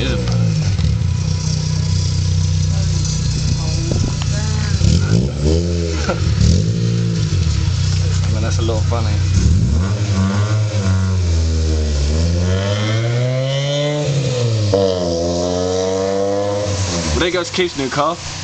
Isn't. I mean, that's a little funny. Well, there goes Keith's new car.